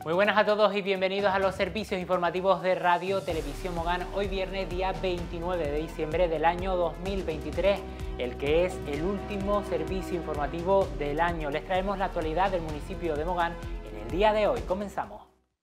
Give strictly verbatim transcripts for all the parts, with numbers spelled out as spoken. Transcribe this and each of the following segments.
Muy buenas a todos y bienvenidos a los servicios informativos de Radio Televisión Mogán. Hoy viernes, día veintinueve de diciembre del año dos mil veintitrés, el que es el último servicio informativo del año. Les traemos la actualidad del municipio de Mogán en el día de hoy. Comenzamos.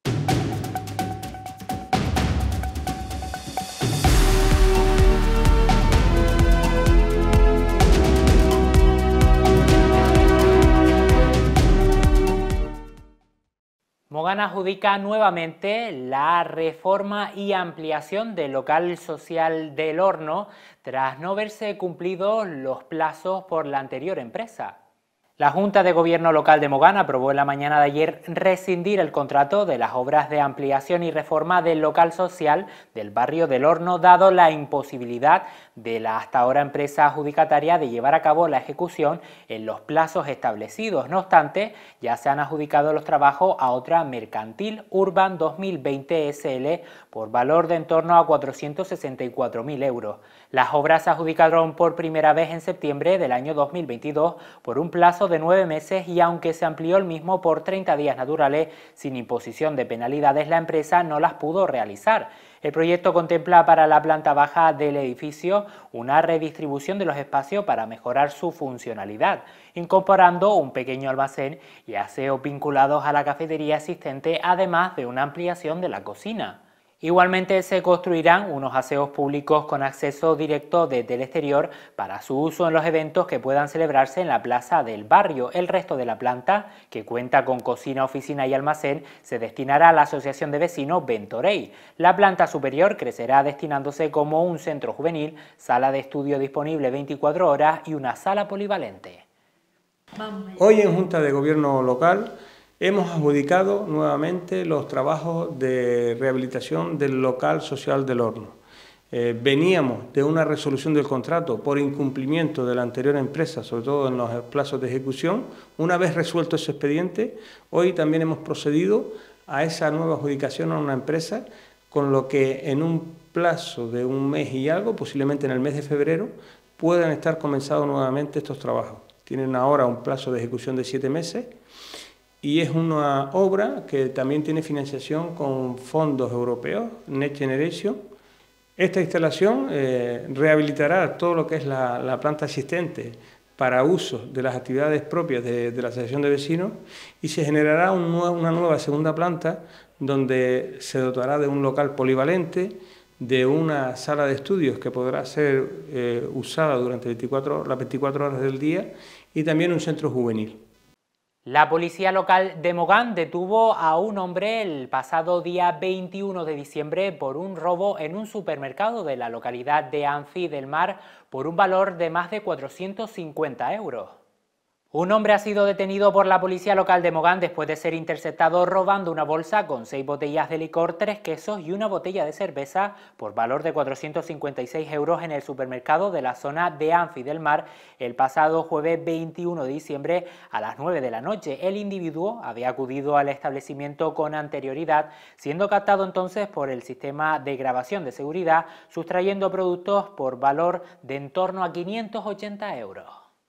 Mogán adjudica nuevamente la reforma y ampliación del local social del Horno tras no verse cumplidos los plazos por la anterior empresa. La Junta de Gobierno Local de Mogán aprobó en la mañana de ayer rescindir el contrato de las obras de ampliación y reforma del local social del barrio del Horno, dado la imposibilidad de la hasta ahora empresa adjudicataria de llevar a cabo la ejecución en los plazos establecidos. No obstante, ya se han adjudicado los trabajos a otra Mercantil Urban dos mil veinte S L por valor de en torno a cuatrocientos sesenta y cuatro mil euros. Las obras se adjudicaron por primera vez en septiembre del año dos mil veintidós por un plazo de nueve meses y aunque se amplió el mismo por treinta días naturales sin imposición de penalidades, la empresa no las pudo realizar. El proyecto contempla para la planta baja del edificio una redistribución de los espacios para mejorar su funcionalidad, incorporando un pequeño almacén y aseos vinculados a la cafetería existente, además de una ampliación de la cocina. Igualmente se construirán unos aseos públicos con acceso directo desde el exterior para su uso en los eventos que puedan celebrarse en la plaza del barrio. El resto de la planta, que cuenta con cocina, oficina y almacén, se destinará a la Asociación de Vecinos Ventorey. La planta superior crecerá destinándose como un centro juvenil, sala de estudio disponible veinticuatro horas y una sala polivalente. Hoy en Junta de Gobierno Local hemos adjudicado nuevamente los trabajos de rehabilitación del local social del Horno. Eh, veníamos de una resolución del contrato por incumplimiento de la anterior empresa, sobre todo en los plazos de ejecución. Una vez resuelto ese expediente, hoy también hemos procedido a esa nueva adjudicación a una empresa, con lo que en un plazo de un mes y algo, posiblemente en el mes de febrero, puedan estar comenzados nuevamente estos trabajos. Tienen ahora un plazo de ejecución de siete meses. Y es una obra que también tiene financiación con fondos europeos, Next Generation. Esta instalación eh, rehabilitará todo lo que es la, la planta existente para uso de las actividades propias de, de la Asociación de Vecinos y se generará un, una nueva segunda planta donde se dotará de un local polivalente, de una sala de estudios que podrá ser eh, usada durante veinticuatro, las veinticuatro horas del día y también un centro juvenil. La policía local de Mogán detuvo a un hombre el pasado día veintiuno de diciembre por un robo en un supermercado de la localidad de Anfi del Mar por un valor de más de cuatrocientos cincuenta euros. Un hombre ha sido detenido por la policía local de Mogán después de ser interceptado robando una bolsa con seis botellas de licor, tres quesos y una botella de cerveza por valor de cuatrocientos cincuenta y seis euros en el supermercado de la zona de Anfi del Mar el pasado jueves veintiuno de diciembre a las nueve de la noche. El individuo había acudido al establecimiento con anterioridad, siendo captado entonces por el sistema de grabación de seguridad, sustrayendo productos por valor de en torno a quinientos ochenta euros.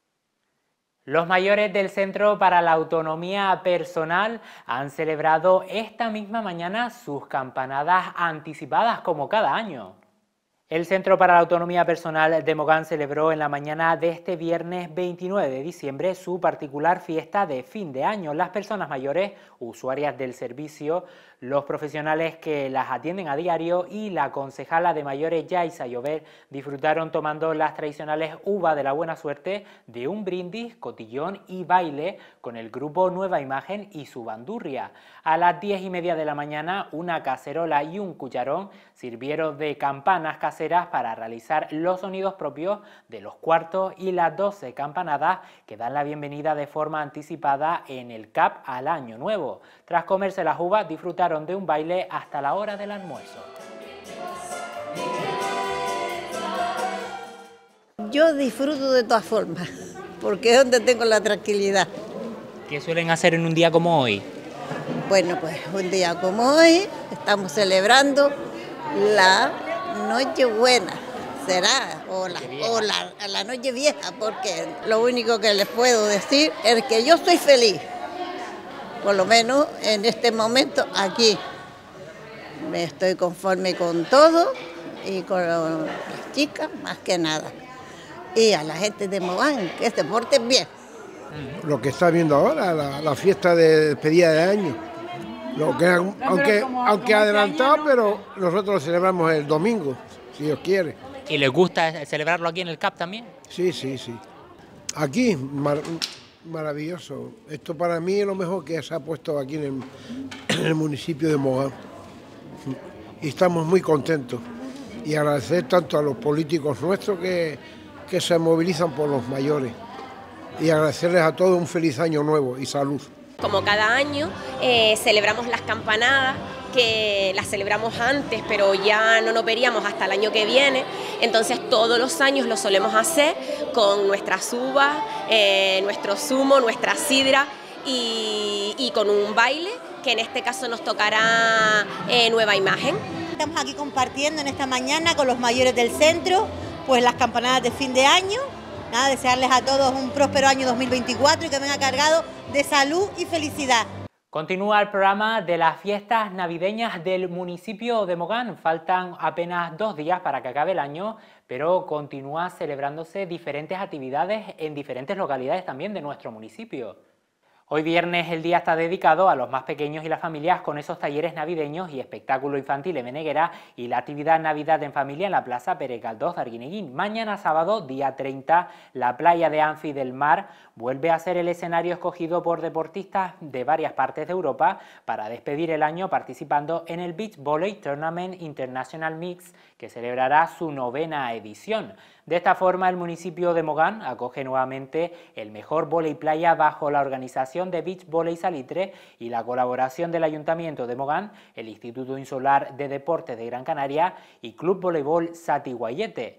Los mayores del Centro para la Autonomía Personal han celebrado esta misma mañana sus campanadas anticipadas como cada año. El Centro para la Autonomía Personal de Mogán celebró en la mañana de este viernes veintinueve de diciembre su particular fiesta de fin de año. Las personas mayores, usuarias del servicio, los profesionales que las atienden a diario y la concejala de mayores Yaisa Llover disfrutaron tomando las tradicionales uvas de la buena suerte de un brindis, cotillón y baile con el grupo Nueva Imagen y su bandurria. A las diez y media de la mañana, una cacerola y un cucharón sirvieron de campanas caseras para realizar los sonidos propios de los cuartos y las doce campanadas que dan la bienvenida de forma anticipada en el C A P al Año Nuevo. Tras comerse las uvas, disfrutaron de un baile hasta la hora del almuerzo. Yo disfruto de todas formas, porque es donde tengo la tranquilidad. ¿Qué suelen hacer en un día como hoy? Bueno, pues un día como hoy estamos celebrando la Nochebuena, será, o la, o la, la Noche Vieja, porque lo único que les puedo decir es que yo estoy feliz. por lo menos en este momento aquí. Me estoy conforme con todo y con las chicas más que nada. Y a la gente de Mogán, que se porten bien. Lo que está viendo ahora, la, la fiesta de despedida de año. Lo que, aunque aunque adelantado, pero nosotros lo celebramos el domingo, si Dios quiere. ¿Y les gusta celebrarlo aquí en el C A P también? Sí, sí, sí. Aquí, mar, maravilloso. Esto para mí es lo mejor que se ha puesto aquí en el, en el municipio de Mogán. Y estamos muy contentos. Y agradecer tanto a los políticos nuestros que, que se movilizan por los mayores. Y agradecerles a todos un feliz año nuevo y salud. Como cada año eh, celebramos las campanadas, que las celebramos antes, pero ya no nos veríamos hasta el año que viene. Entonces todos los años lo solemos hacer con nuestras uvas, eh, nuestro zumo, nuestra sidra y, y con un baile, que en este caso nos tocará eh, Nueva Imagen. Estamos aquí compartiendo en esta mañana con los mayores del centro, pues las campanadas de fin de año. Nada, desearles a todos un próspero año dos mil veinticuatro y que venga cargado de salud y felicidad. Continúa el programa de las fiestas navideñas del municipio de Mogán. Faltan apenas dos días para que acabe el año, pero continúa celebrándose diferentes actividades en diferentes localidades también de nuestro municipio. Hoy viernes el día está dedicado a los más pequeños y las familias con esos talleres navideños y espectáculo infantil en Meneguera y la actividad Navidad en Familia en la Plaza Pérez Galdós de Arguineguín. Mañana sábado, día treinta, la playa de Anfi del Mar vuelve a ser el escenario escogido por deportistas de varias partes de Europa para despedir el año participando en el Beach Volley Tournament International Mix, que celebrará su novena edición. De esta forma, el municipio de Mogán acoge nuevamente el mejor vóley playa bajo la organización de Beach Volley Salitre y la colaboración del Ayuntamiento de Mogán, el Instituto Insular de Deportes de Gran Canaria y Club Voleibol Satiguayete.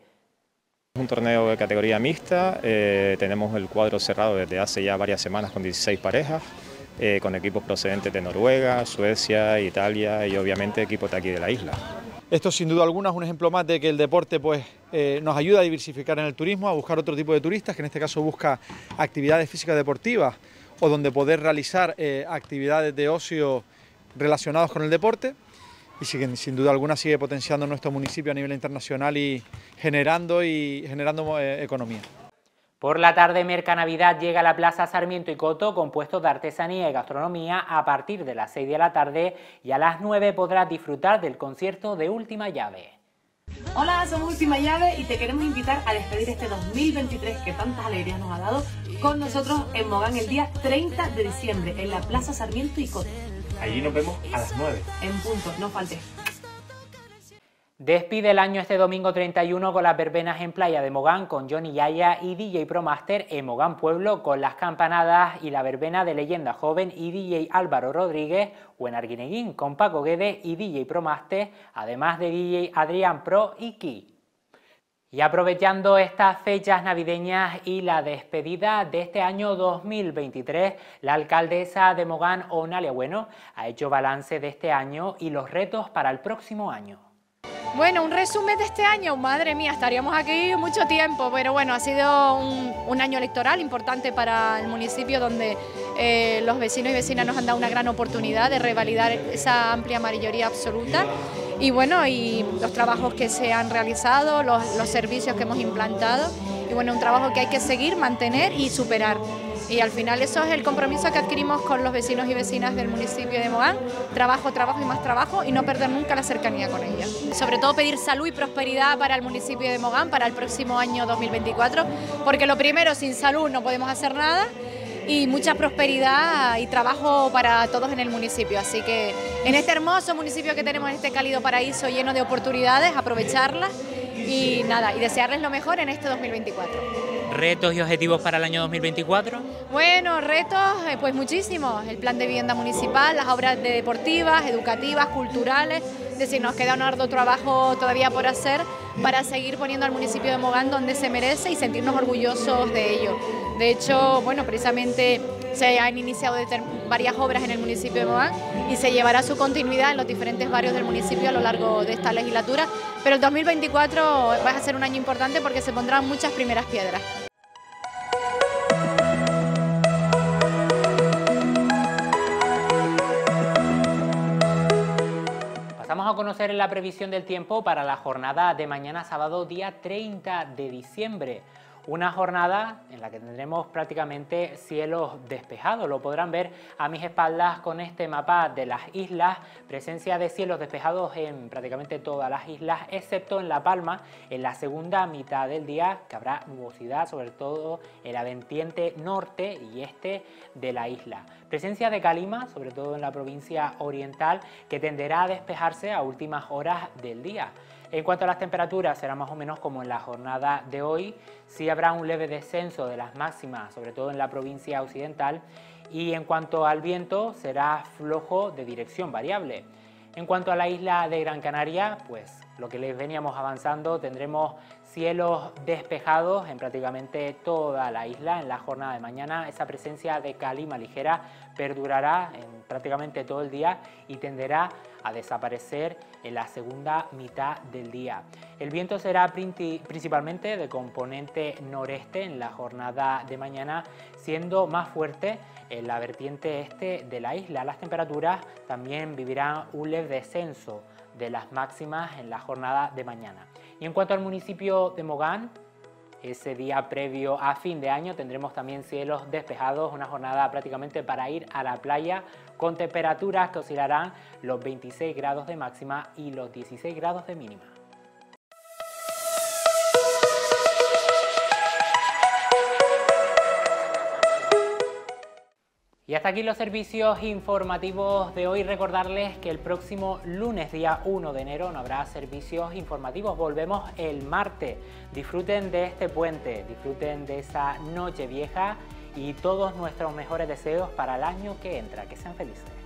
Es un torneo de categoría mixta, eh, tenemos el cuadro cerrado desde hace ya varias semanas con dieciséis parejas, eh, con equipos procedentes de Noruega, Suecia, Italia y obviamente equipos de aquí de la isla. Esto sin duda alguna es un ejemplo más de que el deporte pues, eh, nos ayuda a diversificar en el turismo, a buscar otro tipo de turistas, que en este caso busca actividades físicas deportivas o donde poder realizar eh, actividades de ocio relacionadas con el deporte. Y sigue, sin duda alguna sigue potenciando nuestro municipio a nivel internacional y generando, y generando eh, economía. Por la tarde, Mercanavidad llega a la Plaza Sarmiento y Coto con puestos de artesanía y gastronomía a partir de las seis de la tarde y a las nueve podrás disfrutar del concierto de Última Llave. Hola, somos Última Llave y te queremos invitar a despedir este dos mil veintitrés que tantas alegrías nos ha dado con nosotros en Mogán el día treinta de diciembre en la Plaza Sarmiento y Coto. Allí nos vemos a las nueve. En punto, no faltes. Despide el año este domingo treinta y uno con las verbenas en Playa de Mogán con Johnny Yaya y D J Promaster en Mogán Pueblo con las campanadas y la verbena de Leyenda Joven y D J Álvaro Rodríguez o en Arguineguín con Paco Guedes y D J Promaster, además de D J Adrián Pro y Ki. Y aprovechando estas fechas navideñas y la despedida de este año dos mil veintitrés, la alcaldesa de Mogán, Onalia Bueno, ha hecho balance de este año y los retos para el próximo año. Bueno, un resumen de este año, madre mía, estaríamos aquí mucho tiempo, pero bueno, ha sido un, un año electoral importante para el municipio donde eh, los vecinos y vecinas nos han dado una gran oportunidad de revalidar esa amplia mayoría absoluta y bueno, y los trabajos que se han realizado, los, los servicios que hemos implantado y bueno, un trabajo que hay que seguir, mantener y superar. Y al final eso es el compromiso que adquirimos con los vecinos y vecinas del municipio de Mogán, trabajo, trabajo y más trabajo y no perder nunca la cercanía con ellas. Sobre todo pedir salud y prosperidad para el municipio de Mogán para el próximo año dos mil veinticuatro, porque lo primero, sin salud no podemos hacer nada y mucha prosperidad y trabajo para todos en el municipio. Así que en este hermoso municipio que tenemos, en este cálido paraíso lleno de oportunidades, aprovecharlas y nada, y desearles lo mejor en este dos mil veinticuatro. ¿Retos y objetivos para el año dos mil veinticuatro? Bueno, retos, eh, pues muchísimos. El plan de vivienda municipal, las obras de deportivas, educativas, culturales. Es decir, nos queda un arduo trabajo todavía por hacer para seguir poniendo al municipio de Mogán donde se merece y sentirnos orgullosos de ello. De hecho, bueno, precisamente se han iniciado varias obras en el municipio de Mogán y se llevará su continuidad en los diferentes barrios del municipio a lo largo de esta legislatura. Pero el dos mil veinticuatro va a ser un año importante porque se pondrán muchas primeras piedras. Vamos a conocer la previsión del tiempo para la jornada de mañana sábado día treinta de diciembre. Una jornada en la que tendremos prácticamente cielos despejados. Lo podrán ver a mis espaldas con este mapa de las islas. Presencia de cielos despejados en prácticamente todas las islas, excepto en La Palma, en la segunda mitad del día, que habrá nubosidad, sobre todo en la vertiente norte y este de la isla. Presencia de calima, sobre todo en la provincia oriental, que tenderá a despejarse a últimas horas del día. En cuanto a las temperaturas, será más o menos como en la jornada de hoy. Sí habrá un leve descenso de las máximas, sobre todo en la provincia occidental. Y en cuanto al viento, será flojo de dirección variable. En cuanto a la isla de Gran Canaria, pues lo que les veníamos avanzando, tendremos cielos despejados en prácticamente toda la isla en la jornada de mañana. Esa presencia de calima ligera perdurará en prácticamente todo el día y tenderá a desaparecer en la segunda mitad del día. El viento será principalmente de componente noreste en la jornada de mañana, siendo más fuerte en la vertiente este de la isla. Las temperaturas también vivirán un leve descenso de las máximas en la jornada de mañana. Y en cuanto al municipio de Mogán, ese día previo a fin de año tendremos también cielos despejados, una jornada prácticamente para ir a la playa, con temperaturas que oscilarán los veintiséis grados de máxima y los dieciséis grados de mínima. Y hasta aquí los servicios informativos de hoy. Recordarles que el próximo lunes, día uno de enero, no habrá servicios informativos. Volvemos el martes. Disfruten de este puente, disfruten de esa noche vieja y todos nuestros mejores deseos para el año que entra. Que sean felices.